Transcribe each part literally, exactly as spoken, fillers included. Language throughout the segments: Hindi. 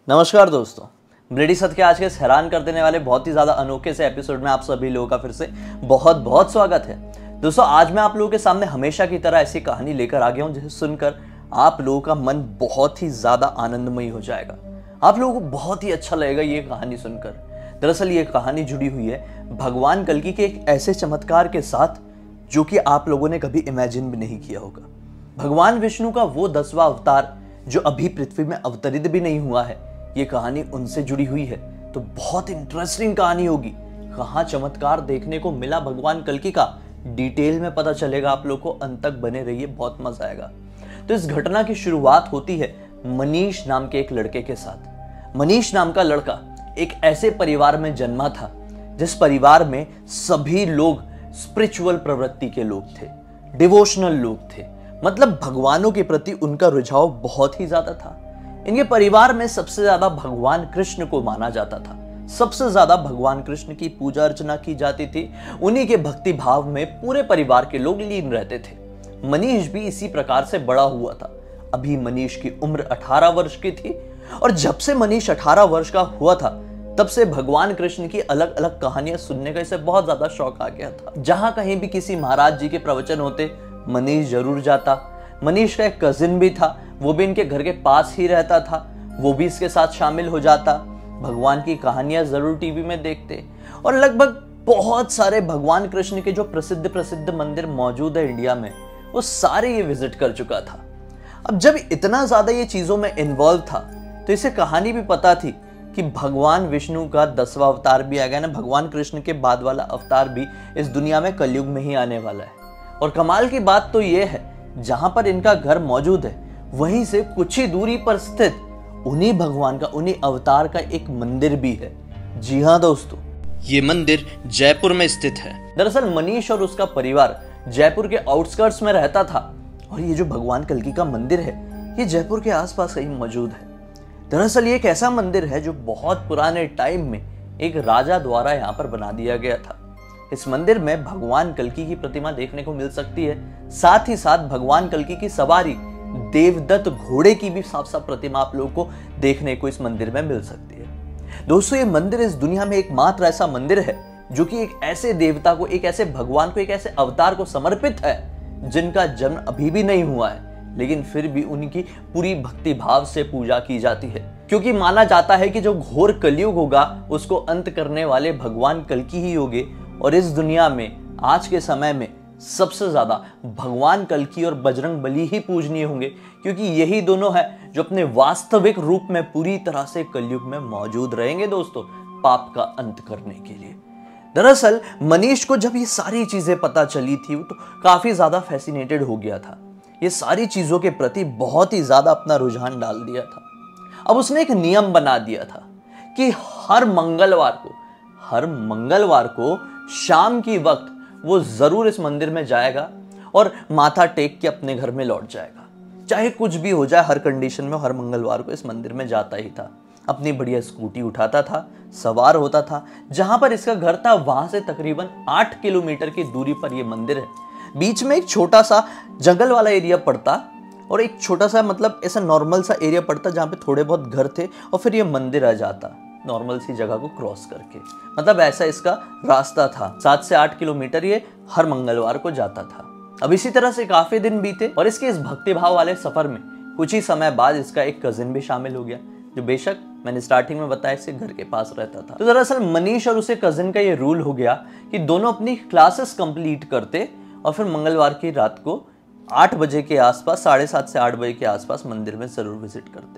नमस्कार दोस्तों, ब्लेडी सत के आज के इस हैरान कर देने वाले बहुत ही ज़्यादा अनोखे से एपिसोड में आप सभी लोगों का फिर से बहुत बहुत स्वागत है। दोस्तों, आज मैं आप लोगों के सामने हमेशा की तरह ऐसी कहानी लेकर आ गया हूं जिसे सुनकर आप लोगों का मन बहुत ही ज़्यादा आनंदमयी हो जाएगा। आप लोगों को बहुत ही अच्छा लगेगा ये कहानी सुनकर। दरअसल ये कहानी जुड़ी हुई है भगवान कल्कि के एक ऐसे चमत्कार के साथ जो कि आप लोगों ने कभी इमेजिन भी नहीं किया होगा। भगवान विष्णु का वो दसवां अवतार जो अभी पृथ्वी में अवतरित भी नहीं हुआ है, ये कहानी उनसे जुड़ी हुई है। तो बहुत इंटरेस्टिंग कहानी होगी। कहाँ चमत्कार देखने को मिला भगवान कल्कि का, डिटेल में पता चलेगा आप लोग को। अंत तक बने रहिए, बहुत मजा आएगा। तो इस घटना की शुरुआत होती है मनीष नाम के एक लड़के के साथ। मनीष नाम का लड़का एक ऐसे परिवार में जन्मा था जिस परिवार में सभी लोग स्पिरिचुअल प्रवृत्ति के लोग थे, डिवोशनल लोग थे। मतलब भगवानों के प्रति उनका रुझाव बहुत ही ज्यादा था। इनके परिवार में सबसे ज्यादा भगवान कृष्ण को माना जाता था। सबसे ज्यादा भगवान कृष्ण की पूजा अर्चना की जाती थी। उन्हीं के भक्ति भाव में पूरे परिवार के लोग लीन रहते थे। मनीष भी इसी प्रकार से बड़ा हुआ था। अभी मनीष की उम्र अठारह वर्ष की थी और जब से मनीष अठारह वर्ष का हुआ था तब से भगवान कृष्ण की अलग अलग कहानियां सुनने का इसे बहुत ज्यादा शौक आ गया था। जहां कहीं भी किसी महाराज जी के प्रवचन होते, मनीष जरूर जाता। मनीष का एक कजिन भी था, वो भी इनके घर के पास ही रहता था, वो भी इसके साथ शामिल हो जाता। भगवान की कहानियां जरूर टीवी में देखते और लगभग बहुत सारे भगवान कृष्ण के जो प्रसिद्ध प्रसिद्ध मंदिर मौजूद है इंडिया में, वो सारे ये विजिट कर चुका था। अब जब इतना ज्यादा ये चीजों में इन्वॉल्व था तो इसे कहानी भी पता थी कि भगवान विष्णु का दसवां अवतार भी आ गया ना। भगवान कृष्ण के बाद वाला अवतार भी इस दुनिया में कलयुग में ही आने वाला है। और कमाल की बात तो ये है, जहां पर इनका घर मौजूद है वहीं से कुछ ही दूरी पर स्थित उन्हीं भगवान का, उन्हीं अवतार का एक मंदिर भी है। जी हाँ दोस्तों, ये मंदिर जयपुर में स्थित है। दरअसल मनीष और उसका परिवार जयपुर के आउटस्कर्ट्स में रहता था और ये जो भगवान कल्कि का मंदिर है ये जयपुर के आसपास कहीं मौजूद है। दरअसल ये एक ऐसा मंदिर है जो बहुत पुराने टाइम में एक राजा द्वारा यहाँ पर बना दिया गया था। इस मंदिर में भगवान कल्कि की प्रतिमा देखने को मिल सकती है। साथ ही साथ भगवान कल्कि की सवारी देवदत्त घोड़े की भी साफ साफ प्रतिमा आप लोगों को देखने को इस मंदिर में मिल सकती है। दोस्तों, ये मंदिर इस दुनिया में एकमात्र ऐसा मंदिर है जो कि एक ऐसे देवता को, एक ऐसे भगवान को, एक ऐसे अवतार को समर्पित है जिनका जन्म अभी भी नहीं हुआ है, लेकिन फिर भी उनकी पूरी भक्ति भाव से पूजा की जाती है। क्योंकि माना जाता है कि जो घोर कलयुग होगा उसको अंत करने वाले भगवान कल्कि ही होंगे। और इस दुनिया में आज के समय में सबसे ज्यादा भगवान कल्कि और बजरंग बली ही पूजनीय होंगे, क्योंकि यही दोनों हैं जो अपने वास्तविक रूप में पूरी तरह से कलयुग में मौजूद रहेंगे दोस्तों, पाप का अंत करने के लिए। दरअसल मनीष को जब ये सारी चीजें पता चली थी तो काफी ज्यादा फैसिनेटेड हो गया था। ये सारी चीजों के प्रति बहुत ही ज्यादा अपना रुझान डाल दिया था। अब उसने एक नियम बना दिया था कि हर मंगलवार को हर मंगलवार को शाम की वक्त वो जरूर इस मंदिर में जाएगा और माथा टेक के अपने घर में लौट जाएगा। चाहे कुछ भी हो जाए, हर कंडीशन में हर मंगलवार को इस मंदिर में जाता ही था। अपनी बढ़िया स्कूटी उठाता था, सवार होता था। जहां पर इसका घर था वहां से तकरीबन आठ किलोमीटर की दूरी पर यह मंदिर है। बीच में एक छोटा सा जंगल वाला एरिया पड़ता और एक छोटा सा, मतलब ऐसा नॉर्मल सा एरिया पड़ता जहां पे थोड़े बहुत घर थे और फिर ये मंदिर आ जाता नॉर्मल सी जगह को क्रॉस करके। मतलब ऐसा इसका रास्ता था। सात से आठ किलोमीटर ये हर मंगलवार को जाता था। अब इसी तरह से काफी दिन बीते और इसके इस भक्तिभाव वाले सफर में कुछ ही समय बाद इसका एक कजिन भी शामिल हो गया, जो बेशक मैंने स्टार्टिंग में बताया इसके घर के पास रहता था। तो दरअसल मनीष और उसे कजिन का ये रूल हो गया कि दोनों अपनी क्लासेस कंप्लीट करते और फिर मंगलवार की रात को आठ बजे के आसपास, साढ़े सात से आठ बजे के आसपास मंदिर में जरूर विजिट करते।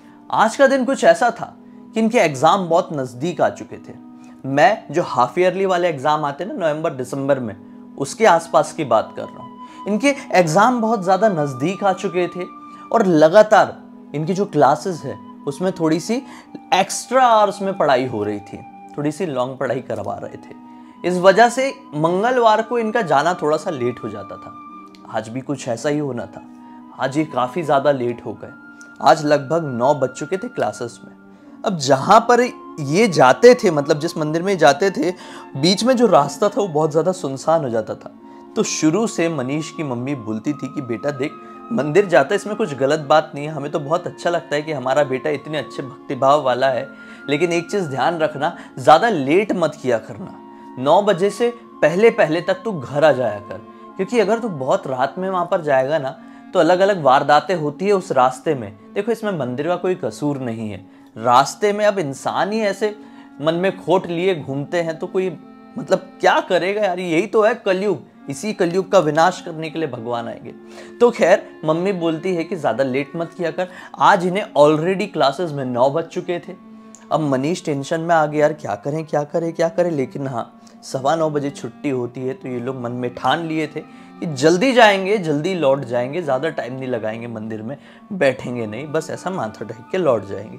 आज का दिन कुछ ऐसा था कि इनके एग्जाम बहुत नजदीक आ चुके थे। मैं जो हाफ ईयरली वाले एग्जाम आते हैं ना नवंबर दिसंबर में, उसके आसपास की बात कर रहा हूँ। इनके एग्जाम बहुत ज्यादा नजदीक आ चुके थे और लगातार इनकी जो क्लासेस है उसमें थोड़ी सी एक्स्ट्रा आवर्स में पढ़ाई हो रही थी, थोड़ी सी लॉन्ग पढ़ाई करवा रहे थे। इस वजह से मंगलवार को इनका जाना थोड़ा सा लेट हो जाता था। आज भी कुछ ऐसा ही होना था। आज ये काफी ज्यादा लेट हो गए। आज लगभग नौ बज चुके थे क्लासेस में। अब जहां पर ये जाते थे, मतलब जिस मंदिर में जाते थे, बीच में जो रास्ता था वो बहुत ज्यादा सुनसान हो जाता था। तो शुरू से मनीष की मम्मी बोलती थी कि बेटा देख, मंदिर जाता है, इसमें कुछ गलत बात नहीं है। हमें तो बहुत अच्छा लगता है कि हमारा बेटा इतने अच्छे भक्तिभाव वाला है। लेकिन एक चीज़ ध्यान रखना, ज़्यादा लेट मत किया करना। नौ बजे से पहले पहले तक तू घर आ जाया कर, क्योंकि अगर तू बहुत रात में वहाँ पर जाएगा ना तो अलग अलग वारदातें होती है उस रास्ते में। देखो, इसमें मंदिर का कोई कसूर नहीं है। रास्ते में अब इंसान ही ऐसे मन में खोट लिए घूमते हैं तो कोई मतलब क्या करेगा यार। यही तो है कलयुग, इसी कलयुग का विनाश करने के लिए भगवान आएंगे। तो खैर, मम्मी बोलती है कि ज़्यादा लेट मत किया कर। आज इन्हें ऑलरेडी क्लासेस में नौ बज चुके थे। अब मनीष टेंशन में आ गया, यार क्या करें क्या करें क्या करें। लेकिन हाँ, सवा नौ बजे छुट्टी होती है तो ये लोग मन में ठान लिए थे कि जल्दी जाएंगे, जल्दी लौट जाएंगे, ज़्यादा टाइम नहीं लगाएंगे, मंदिर में बैठेंगे नहीं, बस ऐसा माथा ढक के लौट जाएंगे।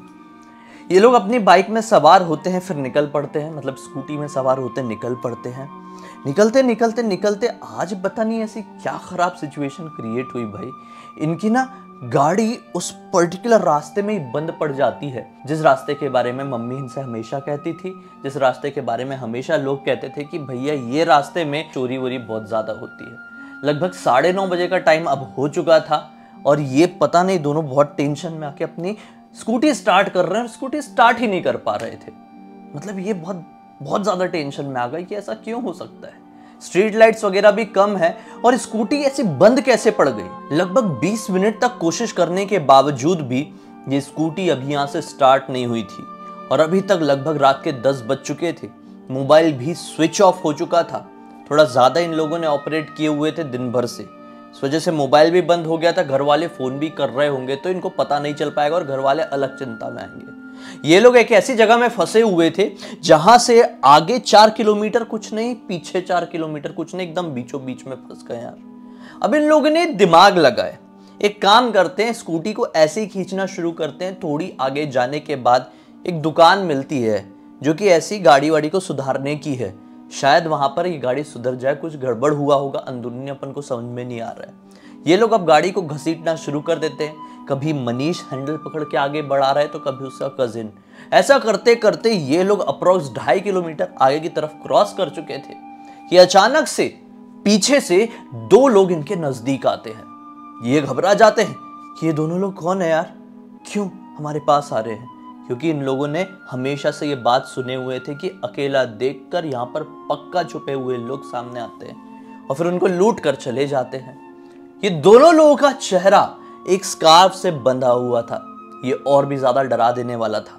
ये लोग अपनी बाइक में सवार होते हैं, फिर निकल पड़ते हैं, मतलब स्कूटी में सवार होते हैं, निकल पड़ते हैं। निकलते निकलते निकलते आज पता नहीं ऐसी क्या खराब सिचुएशन क्रिएट हुई भाई, इनकी ना गाड़ी उस पर्टिकुलर रास्ते में ही बंद पड़ जाती है, जिस रास्ते के बारे में मम्मी इनसे हमेशा कहती थी, जिस रास्ते के बारे में हमेशा लोग कहते थे कि भैया ये रास्ते में चोरी वोरी बहुत ज़्यादा होती है। लगभग साढ़े नौ बजे का टाइम अब हो चुका था और ये पता नहीं दोनों बहुत टेंशन में आके अपनी स्कूटी स्टार्ट कर रहे हैं और स्कूटी स्टार्ट ही नहीं कर पा रहे थे। मतलब ये बहुत बहुत ज़्यादा टेंशन में आ गए कि ऐसा क्यों हो सकता है। स्ट्रीट लाइट्स वगैरह भी कम है और स्कूटी ऐसी बंद कैसे पड़ गई। लगभग बीस मिनट तक कोशिश करने के बावजूद भी ये स्कूटी अभी यहाँ से स्टार्ट नहीं हुई थी और अभी तक लगभग रात के दस बज चुके थे। मोबाइल भी स्विच ऑफ हो चुका था। थोड़ा ज़्यादा इन लोगों ने ऑपरेट किए हुए थे दिन भर से, इस वजह से मोबाइल भी बंद हो गया था। घर वाले फ़ोन भी कर रहे होंगे तो इनको पता नहीं चल पाएगा और घर वाले अलग चिंता में आएंगे। ये लोग एक ऐसी जगह में फंसे हुए थे जहां से आगे चार किलोमीटर कुछ नहीं, पीछे चार किलोमीटर कुछ नहीं, एकदम बीचों बीच में फंस गए यार। अब इन लोगों ने दिमाग लगाए, एक काम करते हैं, स्कूटी को ऐसे ही खींचना शुरू करते हैं। थोड़ी आगे जाने के बाद एक दुकान मिलती है जो कि ऐसी गाड़ी वाड़ी को सुधारने की है। शायद वहां पर ये गाड़ी सुधर जाए, कुछ गड़बड़ हुआ होगा, अंदरूनी अपन को समझ में नहीं आ रहा है। ये लोग अब गाड़ी को घसीटना शुरू कर देते हैं। कभी मनीष हैंडल पकड़ के आगे बढ़ा रहा है तो कभी उसका कजिन। ऐसा करते करते ये लोग अप्रोक्स ढाई किलोमीटर आगे की तरफ क्रॉस कर चुके थे कि अचानक से पीछे से दो लोग इनके नजदीक आते हैं। ये घबरा जाते हैं कि ये दोनों लोग कौन है यार, क्यों हमारे पास आ रहे हैं। क्योंकि इन लोगों ने हमेशा से ये बात सुने हुए थे कि अकेला देखकर यहाँ पर पक्का छुपे हुए लोग सामने आते हैं और फिर उनको लूट कर चले जाते हैं। ये दोनों लोगों का चेहरा एक स्कार्फ से बंधा हुआ था। ये और भी ज्यादा डरा देने वाला था।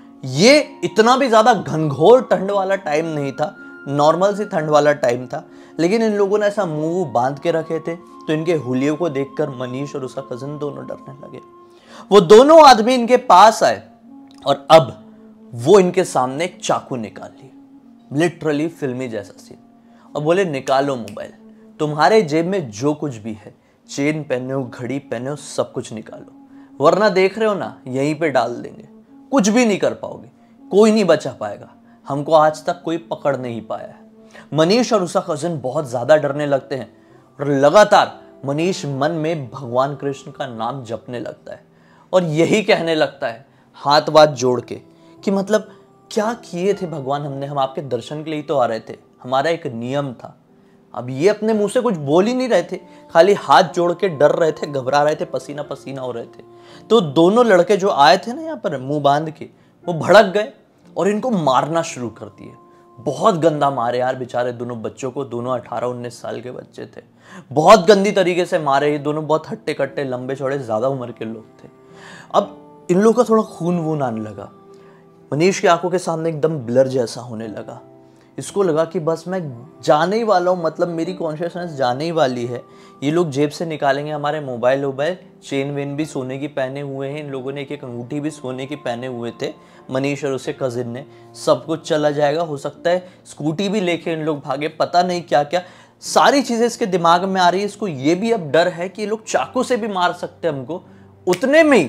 ये इतना भी ज्यादा घनघोर ठंड वाला टाइम नहीं था, नॉर्मल सी ठंड वाला टाइम था, लेकिन इन लोगों ने ऐसा मुंह बांध के रखे थे तो इनके हुलियों को देखकर मनीष और उसका कजिन दोनों डरने लगे। वो दोनों आदमी इनके पास आए और अब वो इनके सामने एक चाकू निकाल लिए, लिटरली फिल्मी जैसा सीन, और बोले निकालो मोबाइल, तुम्हारे जेब में जो कुछ भी है, चेन पहने हो, घड़ी पहने हो, सब कुछ निकालो, वरना देख रहे हो ना यहीं पे डाल देंगे, कुछ भी नहीं कर पाओगे, कोई नहीं बचा पाएगा, हमको आज तक कोई पकड़ नहीं पाया है। मनीष और उसका कजिन बहुत ज्यादा डरने लगते हैं और लगातार मनीष मन में भगवान कृष्ण का नाम जपने लगता है और यही कहने लगता है हाथ वाथ जोड़ के कि मतलब क्या किए थे भगवान हमने, हम आपके दर्शन के लिए तो आ रहे थे, हमारा एक नियम था। अब ये अपने मुंह से कुछ बोल ही नहीं रहे थे, खाली हाथ जोड़ के डर रहे थे, घबरा रहे थे, पसीना पसीना हो रहे थे। तो दोनों लड़के जो आए थे ना यहाँ पर मुंह बांध के, वो भड़क गए और इनको मारना शुरू कर दिए। बहुत गंदा मारे यार बेचारे दोनों बच्चों को, दोनों अठारह उन्नीस साल के बच्चे थे, बहुत गंदी तरीके से मारे। ये दोनों बहुत हट्टे कट्टे, लंबे चौड़े, ज्यादा उम्र के लोग थे। अब इन लोगों का थोड़ा खून वून आने लगा, मनीष की आंखों के सामने एकदम ब्लर जैसा होने लगा। इसको लगा कि बस मैं जाने ही वाला हूँ, मतलब मेरी कॉन्शियसनेस जाने ही वाली है। ये लोग जेब से निकालेंगे हमारे मोबाइल वोबाइल, चेन वेन भी सोने की पहने हुए हैं, इन लोगों ने एक एक अंगूठी भी सोने की पहने हुए थे, मनीष और उसके कजिन ने। सब कुछ चला जाएगा, हो सकता है स्कूटी भी लेके इन लोग भागे, पता नहीं क्या क्या सारी चीज़ें इसके दिमाग में आ रही है। इसको ये भी अब डर है कि ये लोग चाकू से भी मार सकते हैं हमको। उतने में ही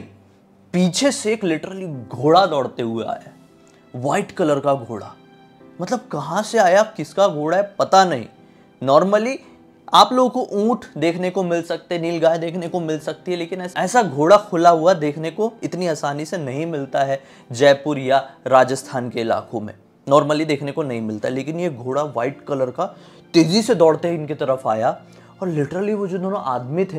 पीछे से एक लिटरली घोड़ा दौड़ते हुए आया, व्हाइट कलर का घोड़ा। मतलब कहाँ से आया, किसका घोड़ा है पता नहीं। नॉर्मली आप लोगों को ऊंट देखने को मिल सकते, नीलगाय देखने को मिल सकती है, लेकिन ऐसा घोड़ा खुला हुआ देखने को इतनी आसानी से नहीं मिलता है जयपुर या राजस्थान के इलाकों में, नॉर्मली देखने को नहीं मिलता। लेकिन ये घोड़ा व्हाइट कलर का तेजी से दौड़ते ही इनकी तरफ आया और लिटरली वो जो दोनों आदमी थे ना,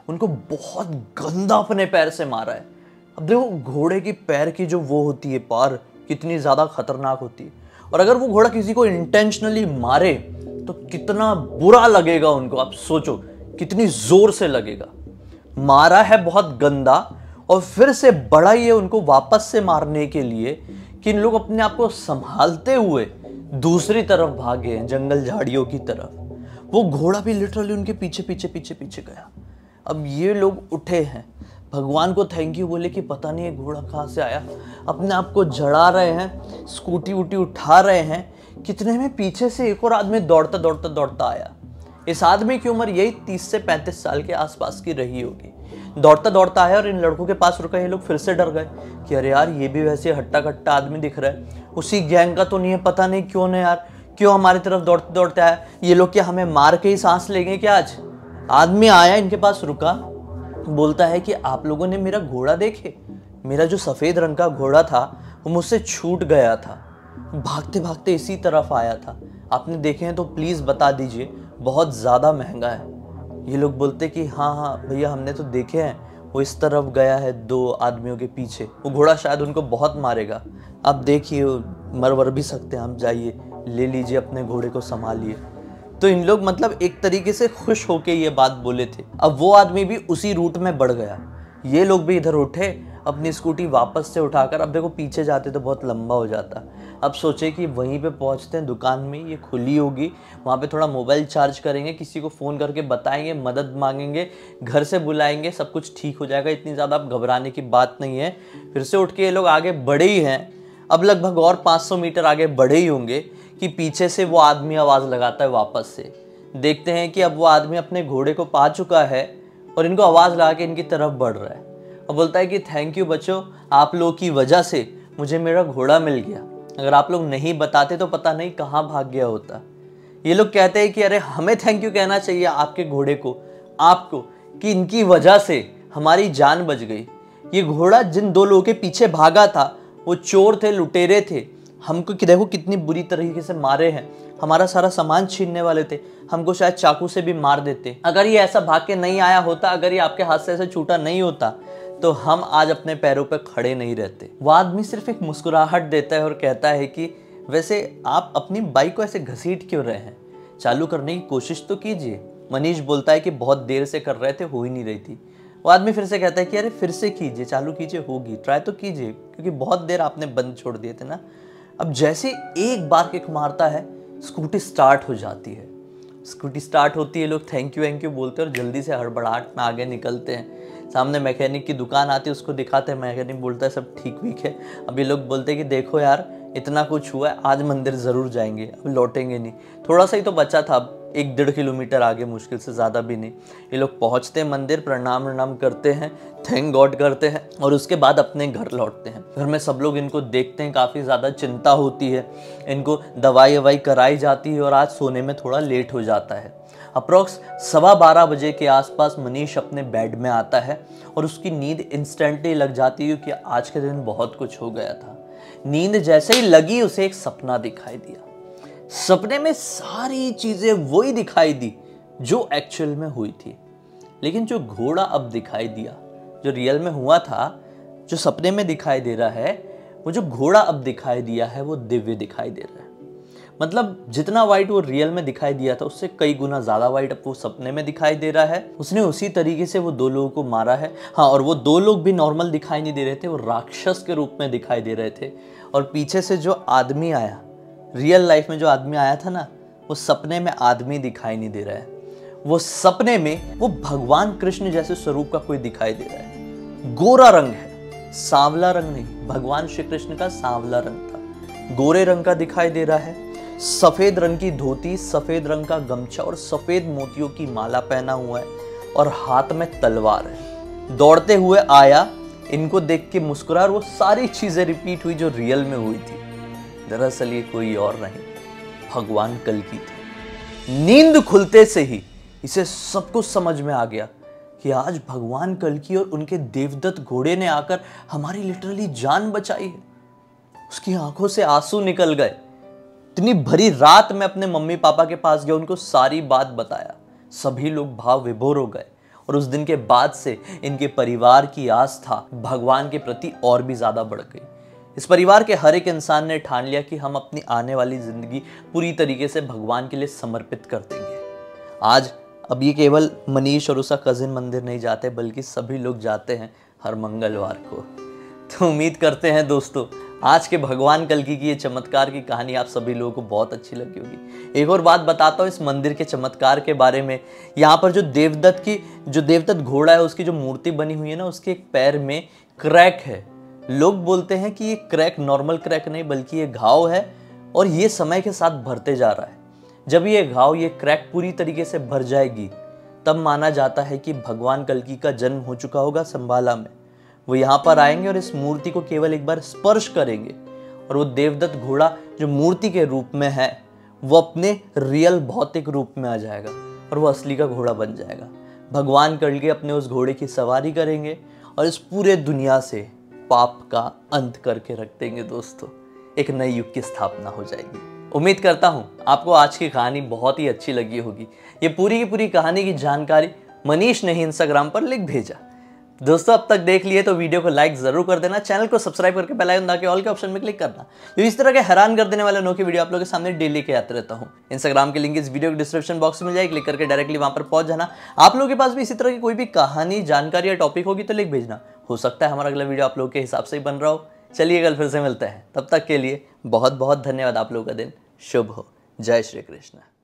उनको बहुत गंदा अपने पैर से मारा है। अब देखो घोड़े की पैर की जो वो होती है पार कितनी ज़्यादा खतरनाक होती है, और अगर वो घोड़ा किसी को इंटेंशनली मारे तो कितना बुरा लगेगा उनको। आप सोचो कितनी जोर से लगेगा। मारा है बहुत गंदा, और फिर से बड़ा ये उनको वापस से मारने के लिए कि इन लोग अपने आप को संभालते हुए दूसरी तरफ भागे हैं, जंगल झाड़ियों की तरफ। वो घोड़ा भी लिटरली उनके पीछे पीछे पीछे पीछे गया। अब ये लोग उठे हैं, भगवान को थैंक यू बोले कि पता नहीं ये घोड़ा कहाँ से आया, अपने आप को जड़ा रहे हैं, स्कूटी वूटी उठा रहे हैं। कितने में पीछे से एक और आदमी दौड़ता दौड़ता दौड़ता आया। इस आदमी की उम्र यही तीस से पैंतीस साल के आसपास की रही होगी। दौड़ता दौड़ता आया और इन लड़कों के पास रुका। ये लोग फिर से डर गए कि अरे यार ये भी वैसे हट्टा कट्टा आदमी दिख रहा है, उसी गैंग का तो नहीं है, पता नहीं क्यों नहीं यार, क्यों हमारी तरफ दौड़ते दौड़ते आया। ये लोग क्या हमें मार के ही सांस लेंगे क्या आज? आदमी आया इनके पास रुका, बोलता है कि आप लोगों ने मेरा घोड़ा देखे, मेरा जो सफ़ेद रंग का घोड़ा था वो मुझसे छूट गया था, भागते भागते इसी तरफ आया था, आपने देखे हैं तो प्लीज़ बता दीजिए, बहुत ज़्यादा महंगा है। ये लोग बोलते कि हाँ हाँ भैया हमने तो देखे हैं, वो इस तरफ गया है दो आदमियों के पीछे, वो घोड़ा शायद उनको बहुत मारेगा, आप देखिए मर वर भी सकते हैं, हम जाइए ले लीजिए अपने घोड़े को संभालिए। तो इन लोग मतलब एक तरीके से खुश होके ये बात बोले थे। अब वो आदमी भी उसी रूट में बढ़ गया, ये लोग भी इधर उठे, अपनी स्कूटी वापस से उठाकर, अब देखो पीछे जाते तो बहुत लंबा हो जाता। अब सोचे कि वहीं पे पहुंचते हैं, दुकान में ये खुली होगी, वहाँ पे थोड़ा मोबाइल चार्ज करेंगे, किसी को फ़ोन करके बताएंगे, मदद मांगेंगे, घर से बुलाएंगे, सब कुछ ठीक हो जाएगा, इतनी ज़्यादा अब घबराने की बात नहीं है। फिर से उठ के ये लोग आगे बढ़े ही हैं। अब लगभग और पाँच सौ मीटर आगे बढ़े ही होंगे कि पीछे से वो आदमी आवाज़ लगाता है वापस से। देखते हैं कि अब वो आदमी अपने घोड़े को पा चुका है और इनको आवाज़ लगा के इनकी तरफ बढ़ रहा है और बोलता है कि थैंक यू बच्चों, आप लोग की वजह से मुझे मेरा घोड़ा मिल गया, अगर आप लोग नहीं बताते तो पता नहीं कहाँ भाग गया होता। ये लोग कहते हैं कि अरे हमें थैंक यू कहना चाहिए आपके घोड़े को, आपको, कि इनकी वजह से हमारी जान बच गई। ये घोड़ा जिन दो लोगों के पीछे भागा था वो चोर थे, लुटेरे थे, हमको कि देखो कितनी बुरी तरीके से मारे हैं, हमारा सारा सामान छीनने वाले थे, हमको शायद चाकू से भी मार देते। अगर ये ऐसा भाग के नहीं आया होता, अगर ये आपके हाथ से ऐसे छूटा नहीं होता तो हम आज अपने पैरों पर खड़े नहीं रहते। वो आदमी सिर्फ एक मुस्कुराहट देता है और कहता है कि वैसे आप अपनी बाइक को ऐसे घसीट क्यों रहे हैं, चालू करने की कोशिश तो कीजिए। मनीष बोलता है कि बहुत देर से कर रहे थे, हो ही नहीं रही थी। वो आदमी फिर से कहता है कि अरे फिर से कीजिए, चालू कीजिए, होगी, ट्राई तो कीजिए, क्योंकि बहुत देर आपने बंद छोड़ दिए थे ना। अब जैसे एक बार किक मारता है, स्कूटी स्टार्ट हो जाती है। स्कूटी स्टार्ट होती है, लोग थैंक यू थैंक यू बोलते हैं और जल्दी से हड़बड़ाहट में आगे निकलते हैं। सामने मैकेनिक की दुकान आती है, उसको दिखाते हैं, मैकेनिक बोलता है सब ठीक ठीक है। अब ये लोग बोलते हैं कि देखो यार इतना कुछ हुआ है, आज मंदिर ज़रूर जाएंगे, अब लौटेंगे नहीं, थोड़ा सा ही तो बचा था, अब एक डेढ़ किलोमीटर आगे, मुश्किल से ज़्यादा भी नहीं। ये लोग पहुँचते हैं मंदिर, प्रणाम प्रणाम करते हैं, थैंक गॉड करते हैं और उसके बाद अपने घर लौटते हैं। घर में सब लोग इनको देखते हैं, काफ़ी ज़्यादा चिंता होती है, इनको दवाई ववाई कराई जाती है और आज सोने में थोड़ा लेट हो जाता है। अप्रॉक्स सवा बारह बजे के आसपास मनीष अपने बेड में आता है और उसकी नींद इंस्टेंटली लग जाती है कि आज के दिन बहुत कुछ हो गया था। नींद जैसे ही लगी उसे एक सपना दिखाई दिया। सपने में सारी चीजें वही दिखाई दी जो एक्चुअल में हुई थी, लेकिन जो घोड़ा अब दिखाई दिया, जो रियल में हुआ था, जो सपने में दिखाई दे रहा है, वो जो घोड़ा अब दिखाई दिया है वो दिव्य दिखाई दे रहा है। मतलब जितना वाइट वो रियल में दिखाई दिया था उससे कई गुना ज्यादा वाइट अब वो सपने में दिखाई दे रहा है। उसने उसी तरीके से वो दो लोगों को मारा है। हाँ, और वो दो लोग भी नॉर्मल दिखाई नहीं दे रहे थे, वो राक्षस के रूप में दिखाई दे रहे थे। और पीछे से जो आदमी आया, रियल लाइफ में जो आदमी आया था ना, वो सपने में आदमी दिखाई नहीं दे रहा है, वो सपने में वो भगवान कृष्ण जैसे स्वरूप का कोई दिखाई दे रहा है। गोरा रंग है, सांवला रंग नहीं, भगवान श्री कृष्ण का सांवला रंग था, गोरे रंग का दिखाई दे रहा है। सफेद रंग की धोती, सफेद रंग का गमछा और सफेद मोतियों की माला पहना हुआ है और हाथ में तलवार है। दौड़ते हुए आया, इनको देख के मुस्कुरा और वो सारी चीजें रिपीट हुई जो रियल में हुई थी। दरअसल ये कोई और नहीं, भगवान कल्कि थे। नींद खुलते से ही इसे सब कुछ समझ में आ गया कि आज भगवान कल्कि और उनके देवदत्त घोड़े ने आकर हमारी लिटरली जान बचाई है। उसकी आंखों से आंसू निकल गए। इतनी भरी रात में अपने मम्मी पापा के पास गया, उनको सारी बात बताया, सभी लोग भाव विभोर हो गए और उस दिन के बाद से इनके परिवार की आस्था भगवान के प्रति और भी ज्यादा बढ़ गई। इस परिवार के हर एक इंसान ने ठान लिया कि हम अपनी आने वाली जिंदगी पूरी तरीके से भगवान के लिए समर्पित कर देंगे। आज अब ये केवल मनीष और उसका कजिन मंदिर नहीं जाते, बल्कि सभी लोग जाते हैं हर मंगलवार को। तो उम्मीद करते हैं दोस्तों आज के भगवान कल्कि की ये चमत्कार की कहानी आप सभी लोगों को बहुत अच्छी लगी होगी। एक और बात बताता हूँ इस मंदिर के चमत्कार के बारे में। यहाँ पर जो देवदत्त की जो देवदत्त घोड़ा है उसकी जो मूर्ति बनी हुई है ना, उसके एक पैर में क्रैक है। लोग बोलते हैं कि ये क्रैक नॉर्मल क्रैक नहीं बल्कि ये घाव है और ये समय के साथ भरते जा रहा है। जब ये घाव ये क्रैक पूरी तरीके से भर जाएगी तब माना जाता है कि भगवान कल्कि का जन्म हो चुका होगा संभाला में। वो यहाँ पर आएंगे और इस मूर्ति को केवल एक बार स्पर्श करेंगे और वो देवदत्त घोड़ा जो मूर्ति के रूप में है वो अपने रियल भौतिक रूप में आ जाएगा और वो असली का घोड़ा बन जाएगा। भगवान कल्कि अपने उस घोड़े की सवारी करेंगे और इस पूरे दुनिया से पाप का अंत करके रख देंगे दोस्तों। एक नए युग की स्थापना हो जाएगी। उम्मीद करता हूं आपको आज की कहानी बहुत ही अच्छी लगी होगी। ये पूरी की पूरी कहानी की जानकारी मनीष ने ही इंस्टाग्राम पर लिख भेजा। दोस्तों अब तक देख लिए तो वीडियो को लाइक जरूर कर देना, चैनल को सब्सक्राइब करके बेल आइकन दबा के ऑल के ऑप्शन में क्लिक करना। तो इस तरह के हैरान कर देने वाले अनोखे वीडियो आप लोगों के सामने डेली के आते रहता हूँ। इंस्टाग्राम की लिंक इस वीडियो के डिस्क्रिप्शन बॉक्स में मिल जाएगी, क्लिक करके डायरेक्टली वहां पर पहुंच जाना। आप लोगों के पास भी इसी तरह की कोई भी कहानी जानकारी या टॉपिक होगी तो लिख भेजना। हो सकता है हमारा अगला वीडियो आप लोगों के हिसाब से ही बन रहा हो। चलिए कल फिर से मिलते हैं, तब तक के लिए बहुत बहुत धन्यवाद। आप लोगों का दिन शुभ हो। जय श्री कृष्ण।